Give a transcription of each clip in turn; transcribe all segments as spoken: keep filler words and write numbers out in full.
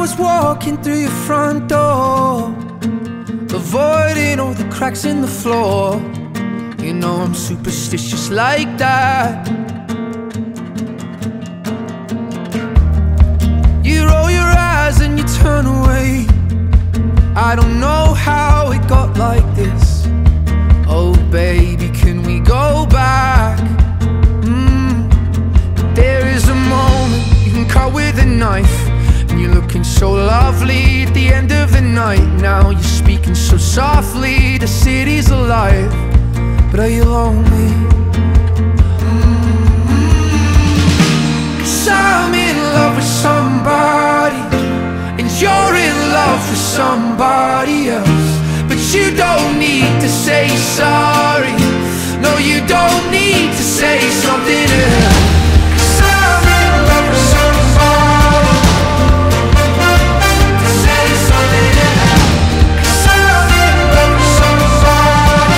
was walking through your front door, avoiding all the cracks in the floor. You know I'm superstitious like that. You roll your eyes and you turn away. I don't know how it got like this. Oh baby, can we go back? Mm. There is a moment you can cut with a knife, and you're looking so lovely at the end of the night. Now you're speaking so softly, the city's alive, but are you lonely? Mm-hmm. 'Cause I'm in love with somebody, and you're in love with somebody else, but you don't need to say sorry. No, you don't need to say something else. 'Cause I'm in love with somebody, to say something else. 'Cause I'm in love with somebody,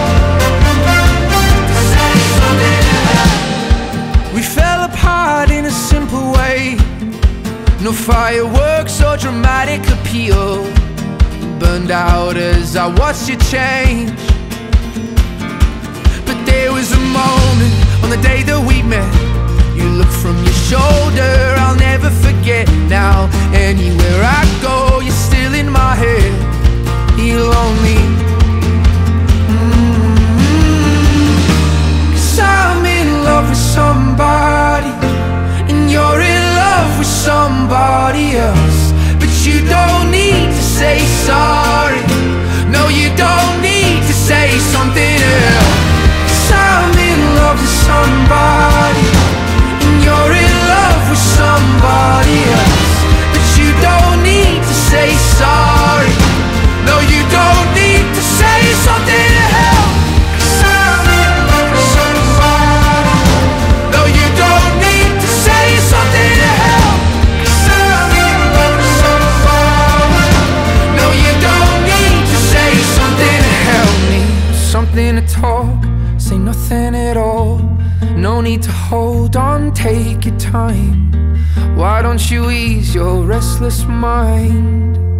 to say something else. We fell apart in a simple way. No fireworks or dramatic appeal. Burned out as I watched you change. But there was a moment on the day that we met. You looked from your shoulder, I'll never forget. Now anywhere I go, you're still in my head. You're lonely. Mm-hmm. 'Cause I'm in love with somebody, and you're in love with somebody else, but you don't need to say sorry. No, you don't need to say something else. 'Cause I'm in love with somebody, and you're in love with somebody else, but you don't need to say sorry. No, you don't need to say something else. 'Cause I'm in love with somebody. No, you don't need to say something else. 'Cause I'm in love with somebody. No, you don't need to say something to help me. Something to talk, say nothing at all. No need to hold on, take your time. Why don't you ease your restless mind?